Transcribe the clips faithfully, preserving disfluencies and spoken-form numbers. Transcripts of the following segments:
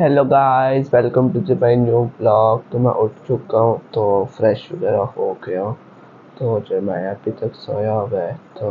Hello guys, welcome to the my new vlog. तो मैं उठ चुका हूँ, तो फ्रेश वगैरह हो गया हूँ। तो जो मैं अभी तक सोया हुआ है, तो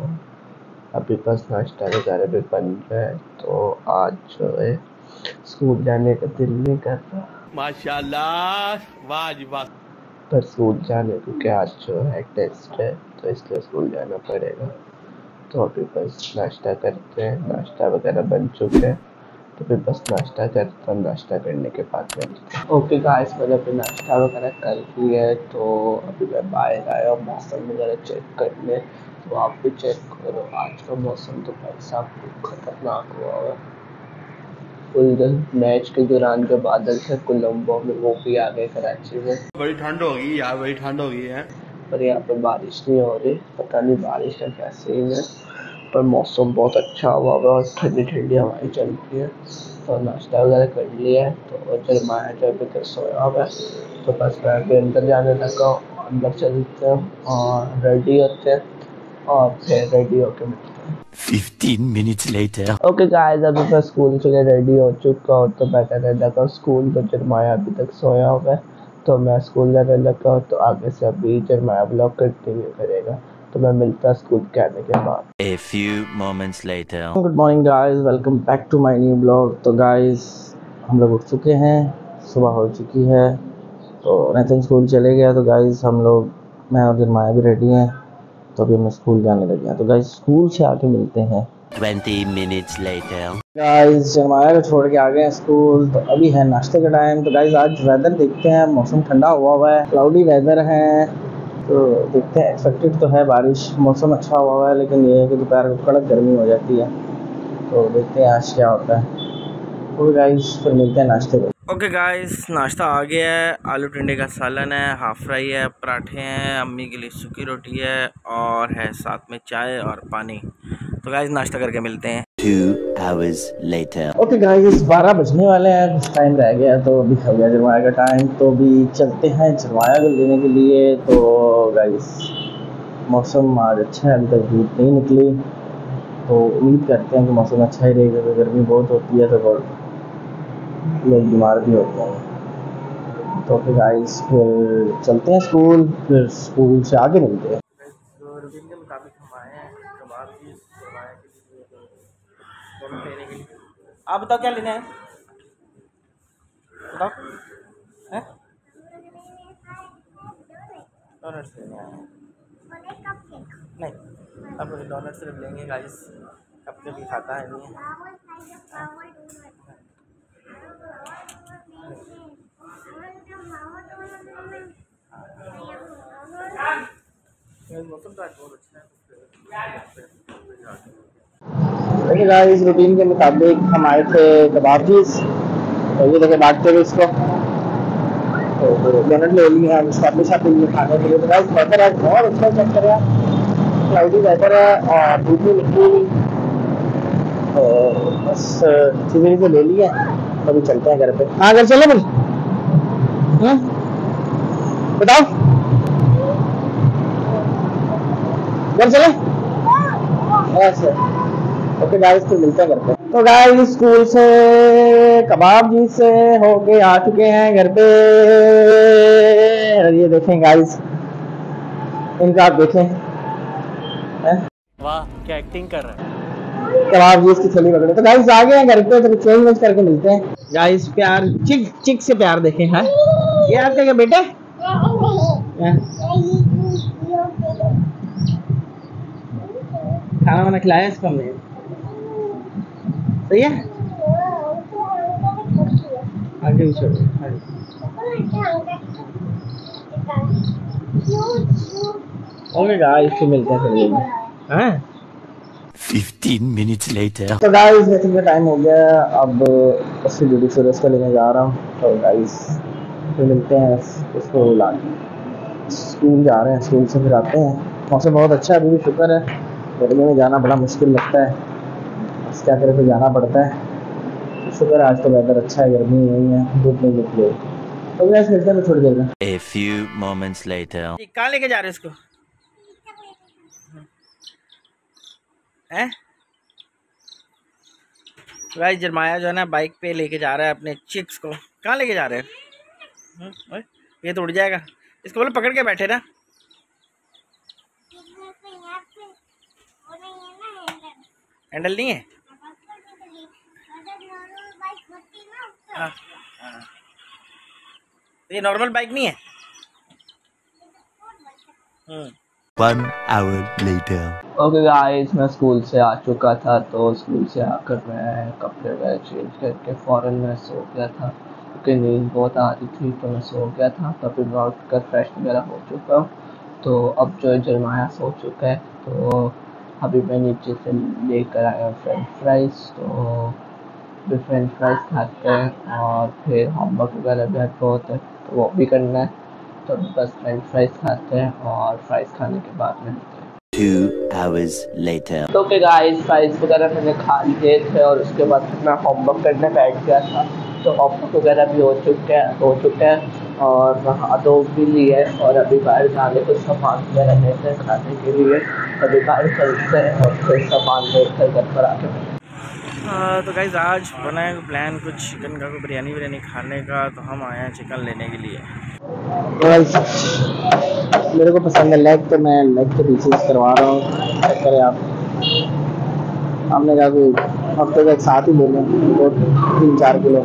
अभी बस नाश्ता वगैरह भी बन रहा है। तो आज जो है स्कूल जाने का दिल नहीं कर रहा, माशाल्लाह, वाह जी वाह। पर स्कूल जाने क्योंकि आज जो है टेस्ट है, तो इसलिए स्कूल जाना पड़ेगा। तो अभी बस नाश्ता करते हैं, नाश्ता वगैरह बन चुके हैं, तो फिर बस नाश्ता करता हूँ। नाश्ता करने के बाद मिलते हैं। ओके गाइस, मैंने अभी नाश्ता वगैरह कर लिया है, तो अभी मैं बाहर आया और मौसम वगैरह चेक करने। तो आप भी चेक करो, आज का मौसम तो भाई साहब खतरनाक हुआ है। फुल मैच के दौरान जो बादल थे कोलंबो में, वो भी आ गए कराची में। बड़ी ठंड होगी यार, बड़ी ठंड होगी है। पर यहाँ पे बारिश नहीं हो रही, पता नहीं बारिश का क्या सीन है। पर मौसम बहुत अच्छा हुआ है और ठंडी ठंडी हवाएं चल रही है। तो नाश्ता वगैरह कर लिया है, तो जरमाया जो अभी तक सोया हुआ है। तो बस मैं अभी अंदर जाने लगा हूँ, अंदर चलते हैं और रेडी होते हैं और फिर रेडी होके मिलते हैं। Fifteen minutes later. Okay guys, अभी मैं स्कूल के लिए रेडी हो चुका हूँ, तो मैं कहने लगा स्कूल। तो जरमाया अभी तक सोया हुआ है, तो मैं स्कूल जाने लगा हूँ। तो आगे से अभी जरमाया ब्लॉग कंटिन्यू करेगा, तो मैं मिलता स्कूल के आने के बाद। A few moments later. Good morning guys, welcome back to my new vlog. तो गाइस, हम लोग उठ चुके हैं, सुबह हो चुकी है। तो नैथन स्कूल चले गया, तो गाइस हम लोग, मैं और जरमाया भी रेडी हैं। तो अभी मैं स्कूल जाने लगे हैं, तो गाइस स्कूल से आके मिलते हैं। Twenty minutes later. गाइस जरमाया को छोड़ के आ गए हैं स्कूल, तो अभी है नाश्ते का टाइम। तो गाइस आज वेदर देखते हैं, मौसम ठंडा हुआ हुआ है, क्लाउडी वेदर है। तो देखते हैं, एक्सपेक्टेड तो है बारिश, मौसम अच्छा हुआ हुआ है, लेकिन ये है कि दोपहर को कड़क गर्मी हो जाती है। तो देखते हैं आज क्या होता है। तो गाइस फिर मिलते हैं नाश्ते में। ओके गाइस, नाश्ता आ गया है। आलू टिंडे का सालन है, हाफ फ्राई है, पराठे हैं, अम्मी के लिए सूखी रोटी है और है साथ में चाय और पानी। तो गाइस नाश्ता करके मिलते हैं। Two hours later. Okay guys, बारह बजने वाले हैं, कुछ टाइम रह गया, तो अभी हो गया जरमाया का टाइम। तो अभी चलते हैं जरमाया को लेने के लिए। तो गाइस मौसम आज अच्छा है, अभी तक धूप नहीं निकली, तो उम्मीद करते हैं कि मौसम अच्छा ही रहेगा। तो गर्मी बहुत होती है, तो लोग बीमार भी होते हैं। तो फिर गाइस फिर चलते हैं स्कूल, फिर स्कूल से आगे मिलते हैं। तो रूटीन के मुताबिक हम आए हैं कबाब की जरमाया के लिए, तो लेने के लिए। आप बताओ क्या लेना है, बताओ। हैं डोनट्स लेने आए हैं? नहीं, अब डोनट सिर्फ लेंगे गाइस, कब कभी खाता है नहीं। मौसम तो आज बहुत अच्छा है। देखिए गाइस, रूटीन के मुताबिक हम आए थे कबाब चीज़, तो ये देखे बांटते हुए इसको। तो डोनट ले लिए हैं साथ साथ ये खाने के लिए। तो गाइस वेदर आज बहुत अच्छा चेक कर रहा है, क्लाउडी वेदर है और धूप भी निकली। तो बस चीज़ें तो ले लिए, तो अभी चलते हैं घर पे। हाँ घर चलो भाई, बताओ घर चले। ऐसे ओके गाइस, तो मिलते हैं घर पे। तो गाइस स्कूल से कबाब जी से होके आ चुके हैं घर पे। और ये देखें गाइस, इनका आप देखें, वाह क्या एक्टिंग कर रहा है। कबाब जी इसकी थैली पकड़े। तो गाइस आ गए हैं घर पे, तो चेंज वेंज करके मिलते हैं। गाइस प्यार, चिक चिक से प्यार देखें। है ये आपका क्या बेटा? खाना वाना खिलाया इसको हमने, सही है। आगे भी छोड़। ओके गाइस, फिर मिलते हैं फिर। हाँ Fifteen minutes later. तो गाइस मीटिंग का टाइम हो गया, अब उसकी ड्यूटी से रेस्ट लेने जा रहा हूँ। तो गाइस फिर मिलते हैं, उसको लाके स्कूल जा रहे हैं, स्कूल से फिर आते हैं। मौसम बहुत अच्छा है, अभी भी शुक्र है। गर्मी में जाना बड़ा मुश्किल लगता है, बस क्या करें, फिर जाना पड़ता है। शुक्र है आज तो वेदर अच्छा है, गर्मी नहीं है, धूप नहीं निकली। तो गाइस मिलते हैं थोड़ी देर में। A few moments later. कहाँ लेके जा रहे हो इसको? हैं गाइस जरमाया जो है ना बाइक पे लेके जा रहा है अपने चिक्स को। कहाँ लेके जा रहे हैं? हम्म, ओए, ये तो उड़ जाएगा। इसको बोलो पकड़ के बैठे ना। हैंडल नहीं है? हाँ, हाँ। ये नॉर्मल बाइक नहीं है? हम्म। One hour later. Okay guys, मैं स्कूल से आ चुका था, तो स्कूल से आकर मैं कपड़े वगैरह चेंज करके फ़ौरन मैं सो गया था क्योंकि नींद बहुत आ रही थी, तो मैं सो गया था। तो अभी मैं उठ कर फ्रेश वगैरह हो चुका हूँ। तो अब जो जरमाया सो चुका है, तो अभी मैं नीचे से लेकर आया हूँ फ्रेंच फ्राइज़। तो अभी फ्रेंच फ्राइज़ खाते हैं और फिर होमवर्क वगैरह भी बहुत है तो वो भी करना है। तो बस फ्रेंच फ्राइज़ खाते हैं और फ्राइज़ खाने के बाद मिलते हैं। Two hours later. तो फिर गाइस फ्राइज़ वगैरह मैंने खा लिए थे और उसके बाद फिर मैं होमवर्क करने बैठ गया था। तो होमवर्क वगैरह भी हो चुके हैं हो चुके हैं और नहा धो भी लिए और अभी बाहर जाने को सामान वगैरह लेते हैं खाने के लिए। अभी बाहर चलते हैं और फिर सामान लेकर घर पर आके हाँ तो गाइस आज बना है प्लान कुछ चिकन का, बिरयानी बिरयानी खाने का। तो हम आए हैं चिकन लेने के लिए। मेरे को पसंद है लेग, तो मैं लेग के पीसेस करवा रहा हूँ। चेक करें आप। हमने कहा कि हफ्ते का एक साथ ही ले लें, दो तीन चार किलो।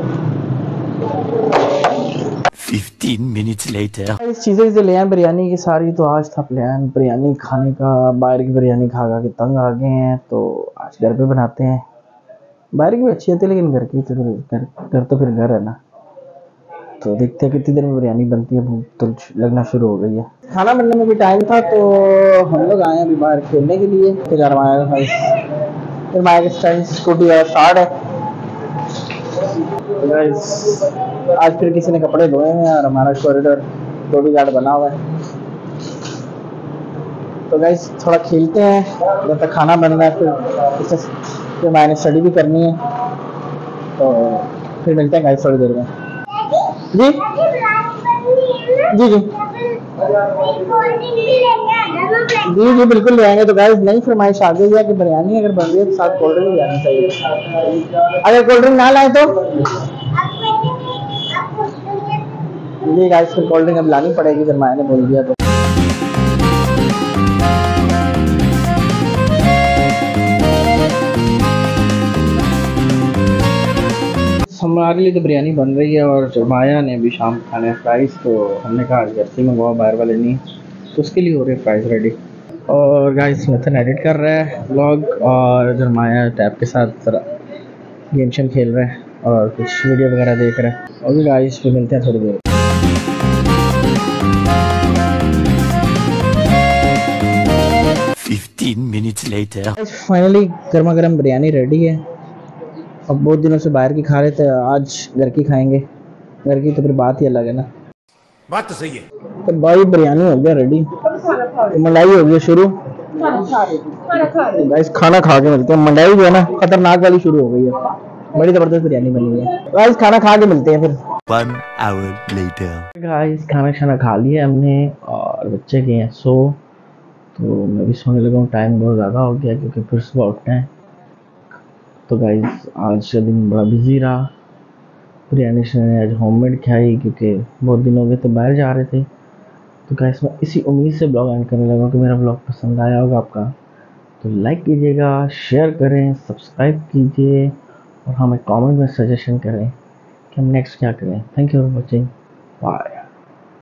Fifteen minutes later. इस चीज़ें से ले आए बिरयानी की सारी। तो आज था प्लान बिरयानी खाने का। बाहर की बिरयानी खा खा के तंग आ गए हैं, तो आज घर पे बनाते हैं। बाहर की भी अच्छी होती है लेकिन घर की तो घर घर तो फिर घर है ना। तो देखते हैं कितनी देर में बिरयानी बनती है। भूख तो लगना शुरू हो गई है। खाना बनने में भी टाइम था, तो हम लोग आए अभी बाहर खेलने के लिए। फिर हमारा भाई फिर हमारे स्टाइल स्कूटी वाला स्टार्ट है। तो गाइस आज फिर किसी ने कपड़े धोए हैं और हमारा कॉरिडोर बॉडी गार्ड बना हुआ है। तो गाइस थोड़ा खेलते हैं जब तक खाना बन रहा है। फिर इससे फिर मैंने स्टडी भी करनी है, तो फिर मिलते हैं गाइस थोड़ी देर में। जी जी जी जी जी बिल्कुल ले आएंगे। तो गाइस नई फरमाइश आ गई है कि बिरयानी अगर बन रही है तो साथ कोल्ड ड्रिंक भी आनी चाहिए। अगर कोल्ड ड्रिंक ना लाए तो जी गाइस फिर कोल्ड ड्रिंक अब लानी पड़ेगी, फिर मैंने बोल दिया तो। हमारे लिए तो बिरयानी बन रही है और जरमाया ने भी शाम खाने फ्राइज़। तो हमने कहा जर्सी मंगवाओ, बाहर वाले नहीं, तो उसके लिए हो रहे फ्राइज़ रेडी। और गाइस मिथुन एडिट कर रहा है व्लॉग और जरमाया टैब के साथ गेम शेम खेल रहे हैं और कुछ वीडियो वगैरह देख रहे हैं। और गाइस फिर मिलते हैं थोड़ी देर। Fifteen minutes later. फाइनली गर्मा गर्म बिरयानी रेडी है। अब बहुत दिनों से बाहर की खा रहे थे, आज घर की खाएंगे। घर की तो फिर बात ही अलग है ना। बात तो सही है। तो भाई बिरयानी हो गया रेडी, तो मलाई हो गई शुरू। गाइस खाना खा के मिलते हैं। मलाई जो है ना खतरनाक वाली शुरू हो गई है। बड़ी जबरदस्त बिरयानी बनी है। गाइस खाना खा के मिलते हैं फिर। One hour later. गाइस खाना खाना खा लिया हमने और बच्चे गए हैं सो। तो मैं भी सोने लगा हूँ। टाइम बहुत ज़्यादा हो गया क्योंकि फिर सुबह उठना है। तो गाइस आज का दिन बड़ा बिजी रहा। बिरयानी से आज होममेड खाई क्योंकि बहुत दिन हो गए थे बाहर जा रहे थे। तो गाइस मैं इसी उम्मीद से ब्लॉग एंड करने लगा कि मेरा ब्लॉग पसंद आया होगा आपका। तो लाइक कीजिएगा, शेयर करें, सब्सक्राइब कीजिए और हमें कमेंट में सजेशन करें कि हम नेक्स्ट क्या करें। Thank you for watching. Bye.